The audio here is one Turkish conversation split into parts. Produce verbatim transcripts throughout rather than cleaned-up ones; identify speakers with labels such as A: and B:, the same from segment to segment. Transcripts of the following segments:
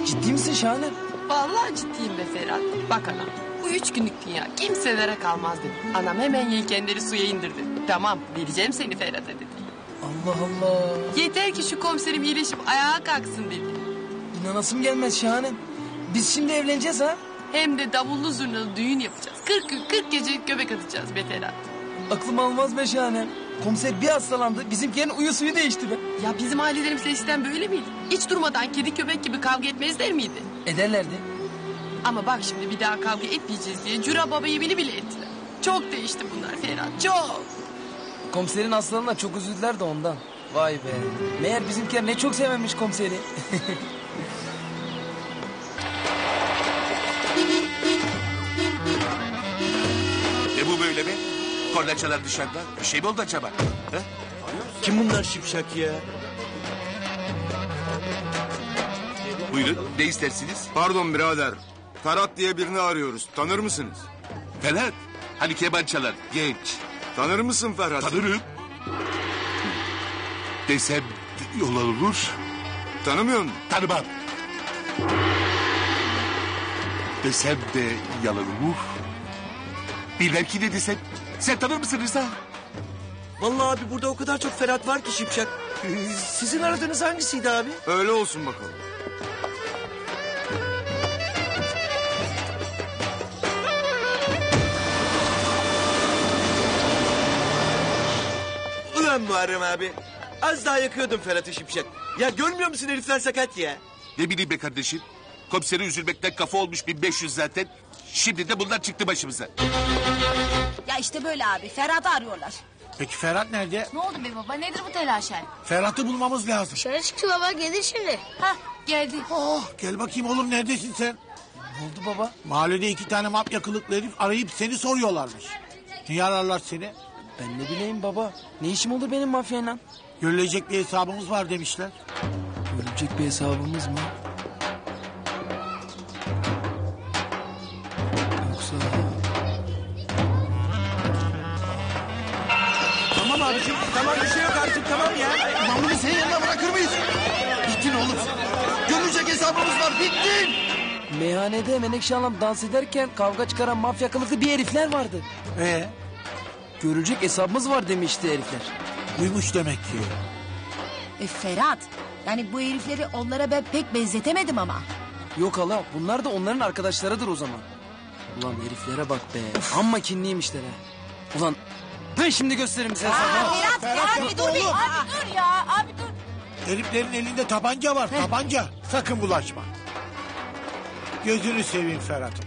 A: Ciddi misin Şahane?
B: Vallahi ciddiyim be Ferhat. Bak anam, bu üç günlük dünya kimselere kalmaz dedi. Anam hemen yelkenleri suya indirdi. Tamam, vereceğim seni Ferhat'a dedi.
A: Allah Allah.
B: Yeter ki şu komiserim iyileşip ayağa kalksın dedi.
A: İnanasım gelmez Şahane. Biz şimdi evleneceğiz ha?
B: Hem de davullu zurnalı düğün yapacağız. Kırk gün, kırk gecelik göbek atacağız be Ferhat.
A: Aklım almaz be Şahane. Komiser bir hastalandı. Bizimkinin uyu suyu değişti be.
B: Ya bizim ailelerimiz eskiden böyle miydi? Hiç durmadan kedi köpek gibi kavga etmezler miydi?
A: Ederlerdi.
B: Ama bak şimdi bir daha kavga etmeyeceğiz diye Cüra babayı bile bile ettiler. Çok değişti bunlar Ferhat, çok.
A: Komiserin hastalığına çok üzüldüler de ondan. Vay be. Meğer bizimkiler ne çok sevmemiş komiseri.
C: Ne bu böyle be? Kornaçalar dışarıda. Bir şey mi oldu acaba? Ha?
D: Kim bunlar şipşak ya?
C: Buyurun, ne istersiniz?
E: Pardon birader. Ferhat diye birini arıyoruz. Tanır mısınız?
C: Ferhat, hani keman çalar, genç.
E: Tanır mısın Ferhat?
C: Tanırım. Desem yol olur.
E: Tanımıyor musun?
C: Tanımam. Desem de yalan olur. Bilmem ki ne desem. Sen tanır mısın Rıza?
D: Vallahi abi burada o kadar çok Ferhat var ki şipşak. Ee, Sizin aradığınız hangisiydi abi?
E: Öyle olsun bakalım.
D: Ulan Muharrem abi. Az daha yakıyordum Ferhat'ı şipşak. Ya görmüyor musun herifler sakat ya?
C: Ne bileyim be kardeşim. Komiseri üzülmekten kafa olmuş bin beş yüz zaten. Şimdi de bunlar çıktı başımıza.
F: Ya işte böyle abi. Ferhat'ı arıyorlar.
G: Peki Ferhat nerede?
F: Ne oldu be baba? Nedir bu telaşen?
G: Ferhat'ı bulmamız lazım.
H: Dışarı çıktı baba, gelir şimdi.
F: Hah geldi.
G: Oh, gel bakayım oğlum, neredesin sen?
A: Ne oldu baba?
G: Mahallede iki tane mafya kılıklı herif arayıp seni soruyorlarmış. Niye ararlar seni?
A: Ben ne bileyim baba. Ne işim olur benim mafyayla?
G: Görülecek bir hesabımız var demişler.
A: Görecek bir hesabımız mı? Yoksa...
D: Tamam abicim. Tamam bir şey yok artık tamam ya.
G: Lan bunu senin yanına bırakır mıyız? Bittin oğlum. Görülecek hesabımız var, bittin.
A: Meyhanede Menekşe Hanım dans ederken kavga çıkaran mafya kılıklı bir herifler vardı.
G: Ee,
A: Görecek hesabımız var demişti herifler.
G: duymuş demek ki.
F: E Ferhat. Yani bu herifleri onlara ben pek benzetemedim ama.
A: Yok hala, bunlar da onların arkadaşlarıdır o zaman. Ulan heriflere bak be. Amma kinliymişler ha. Ulan ben şimdi gösteririm size hesabı.
F: Aa, Ferhat,
G: Ferhat,
F: abi
G: dur,
F: dur bir.
G: oğlum.
F: Abi dur ya. Abi dur.
G: Heriflerin elinde tabanca var, tabanca. Sakın bulaşma. Gözünü seveyim Ferhat'ım.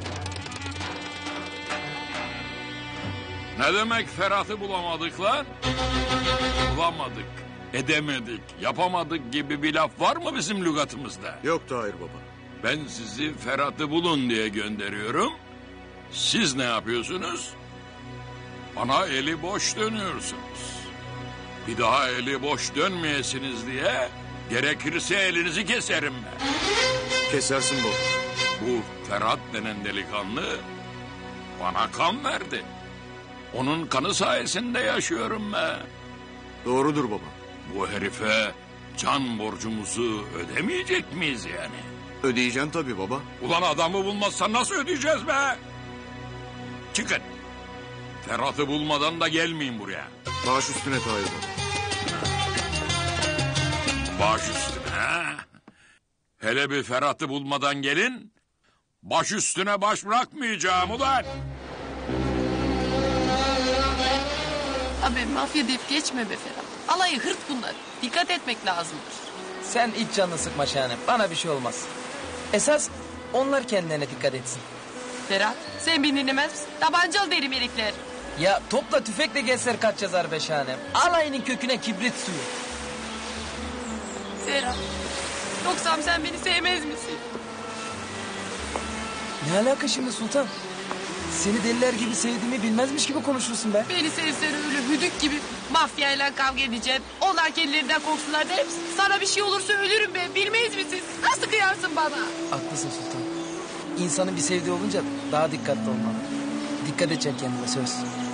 I: Ne demek Ferhat'ı bulamadık lan? Bulamadık, edemedik, yapamadık gibi bir laf var mı bizim lügatımızda?
E: Yok Tahir baba.
I: Ben sizi Ferhat'ı bulun diye gönderiyorum. Siz ne yapıyorsunuz? Bana eli boş dönüyorsunuz. Bir daha eli boş dönmeyesiniz diye gerekirse elinizi keserim ben.
E: Kesersin baba.
I: Bu Ferhat denen delikanlı bana kan verdi. Onun kanı sayesinde yaşıyorum ben.
E: Doğrudur baba.
I: Bu herife can borcumuzu ödemeyecek miyiz yani?
E: Ödeyeceksin tabii baba.
I: Ulan adamı bulmazsan nasıl ödeyeceğiz be? Çıkın. Ferhat'ı bulmadan da gelmeyin buraya.
E: Baş üstüne Tahir baba.
I: Baş üstüne ha? Hele bir Ferhat'ı bulmadan gelin. Baş üstüne baş bırakmayacağım ulan.
B: Abi mafya deyip geçme be Ferhat. Alayı hırt bunlar. Dikkat etmek lazımdır.
A: Sen hiç canını sıkma Şahane. Bana bir şey olmaz. Esas onlar kendilerine dikkat etsin.
B: Ferhat sen beni dinlemez misin? Tabancalı derim herifler.
A: Ya topla tüfekle gelseler kaç yazar be Şahane. Alayının köküne kibrit suyu.
B: Ferhat. Yoksa sen beni sevmez misin?
A: Ne alaka şimdi Sultan? Seni deliler gibi sevdiğimi bilmezmiş gibi konuşursun be.
B: Beni sevsen öyle hüdük gibi mafyayla kavga edeceğim. Onlar kendilerinden korksunlar derim. Sana bir şey olursa ölürüm be. Bilmez misin? Nasıl kıyarsın bana?
A: Haklısın Sultan. İnsanın bir sevdiği olunca daha dikkatli olmalı. Dikkat edeceksin kendine söz.